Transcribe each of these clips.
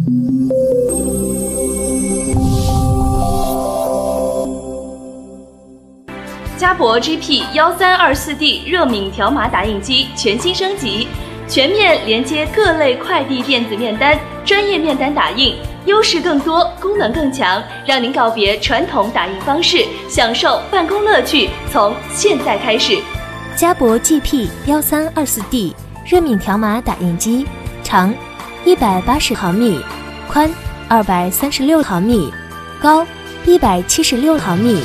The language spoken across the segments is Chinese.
嘉博 GP1324D 热敏条码打印机全新升级，全面连接各类快递电子面单，专业面单打印，优势更多，功能更强，让您告别传统打印方式，享受办公乐趣。从现在开始， 嘉博 GP1324D 热敏条码打印机，长180毫米，宽236毫米，高176毫米。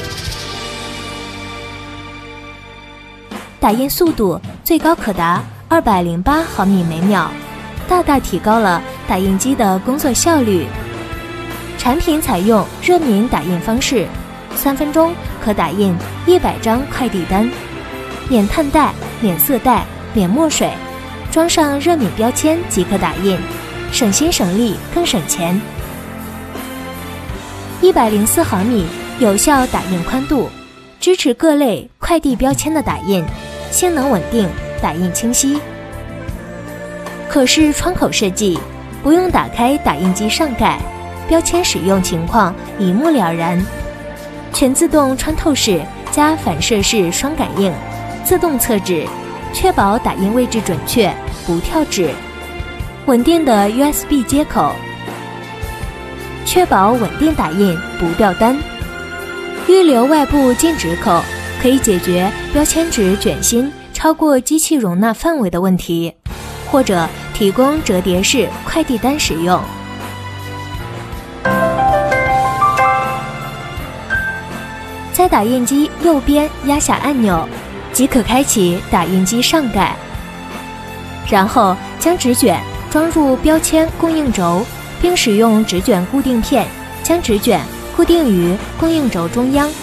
打印速度最高可达208毫米每秒，大大提高了打印机的工作效率。产品采用热敏打印方式，3分钟可打印100张快递单，免碳袋、免色袋、免墨水，装上热敏标签即可打印，省心省力更省钱。104毫米有效打印宽度，支持各类快递标签的打印，性能稳定，打印清晰。可视窗口设计，不用打开打印机上盖，标签使用情况一目了然。全自动穿透式加反射式双感应，自动测纸，确保打印位置准确，不跳纸。稳定的 USB 接口，确保稳定打印，不掉单。预留外部进纸口，可以解决标签纸卷芯超过机器容纳范围的问题，或者提供折叠式快递单使用。在打印机右边压下按钮，即可开启打印机上盖，然后将纸卷装入标签供应轴，并使用纸卷固定片将纸卷固定于供应轴中央。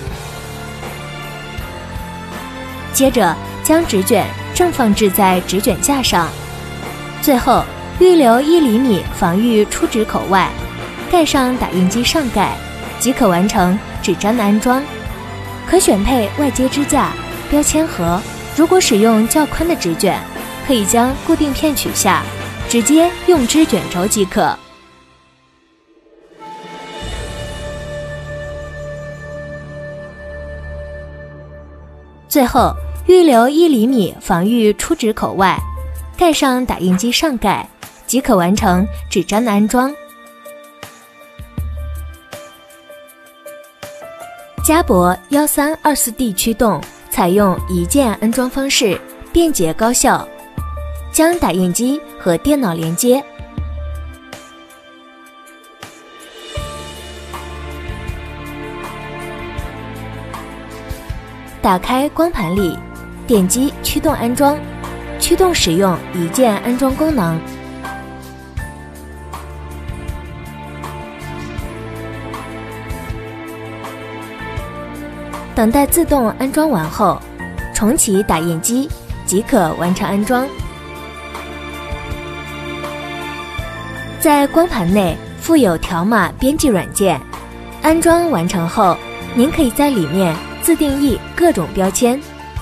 接着将纸卷正放置在纸卷架上，最后预留1厘米防御出纸口外，盖上打印机上盖，即可完成纸张的安装。可选配外接支架、标签盒，如果使用较宽的纸卷，可以将固定片取下，直接用织卷轴即可。最后预留1厘米防御出纸口外，盖上打印机上盖，即可完成纸张的安装。嘉博1324D 驱动采用一键安装方式，便捷高效，将打印机和电脑连接。打开光盘里，点击驱动安装，驱动使用一键安装功能。等待自动安装完后，重启打印机即可完成安装。在光盘内附有条码编辑软件，安装完成后，您可以在里面自定义各种标签。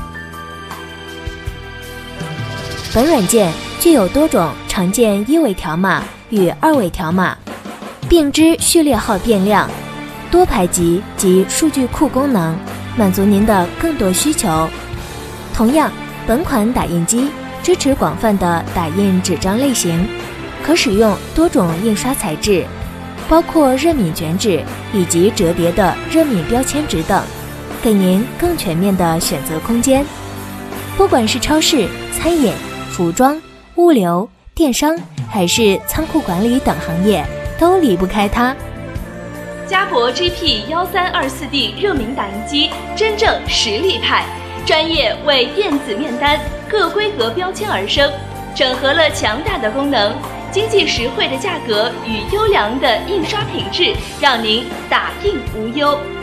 本软件具有多种常见1维条码与2维条码，并支序列号变量、多排集及数据库功能，满足您的更多需求。同样，本款打印机支持广泛的打印纸张类型，可使用多种印刷材质，包括热敏卷纸以及折叠的热敏标签纸等，给您更全面的选择空间。不管是超市、餐饮、服装、物流、电商，还是仓库管理等行业，都离不开它。 嘉博 GP1324D 热敏打印机真正实力派，专业为电子面单各规格标签而生，整合了强大的功能、经济实惠的价格与优良的印刷品质，让您打印无忧。